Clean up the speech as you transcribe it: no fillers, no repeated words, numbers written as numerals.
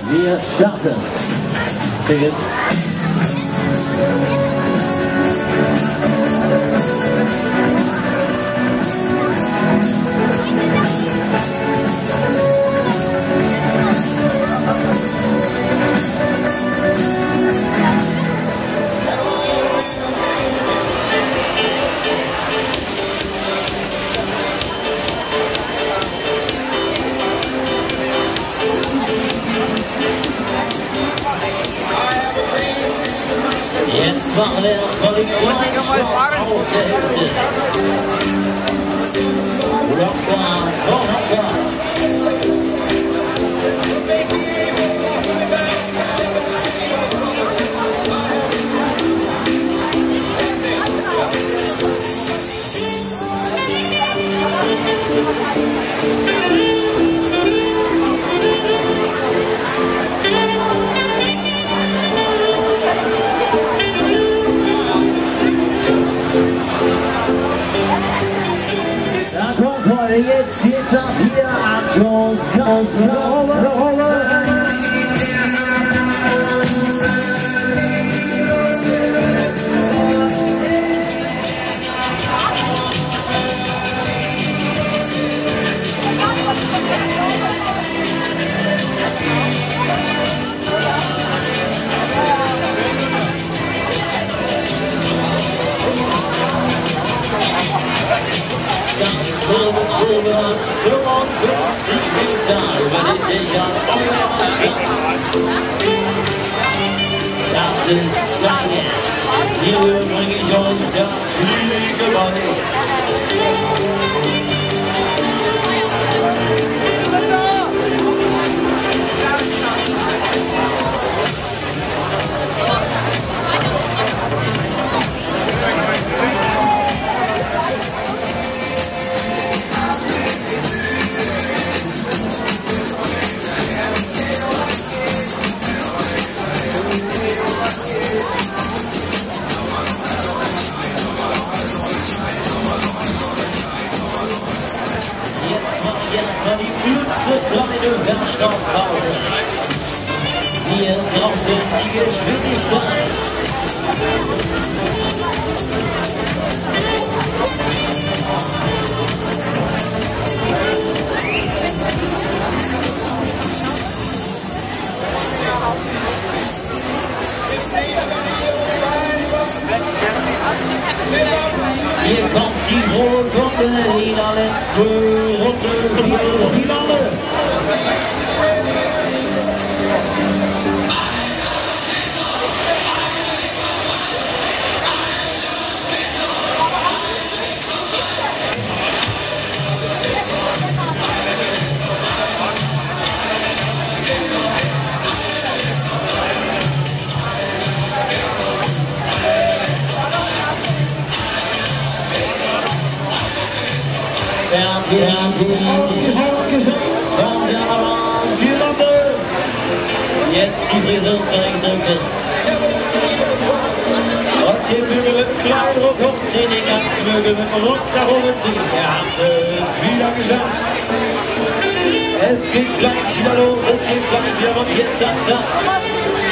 Wir starten. Tickets. Jetzt machen wir erstmal die Rockstar auf der Hälfte. Rockstar. Jetzt geht's ab hier an Jones, Das ist Steine. Hier bringe ich euch das Fliegeball. Die kleine Verstopppause. Hier draußen die Geschwindigkeit. Hier kommt die Wohlgruppe, die letzte Runde, die Finale. Jetzt die Frisur zurückdrücken. Und die Bügel mit dem kleinen Druck hochziehen, die ganzen Bügel mit dem Ruck nach oben ziehen. Er hat es wieder geschafft. Es geht gleich wieder los, es geht gleich wieder und jetzt sagt er.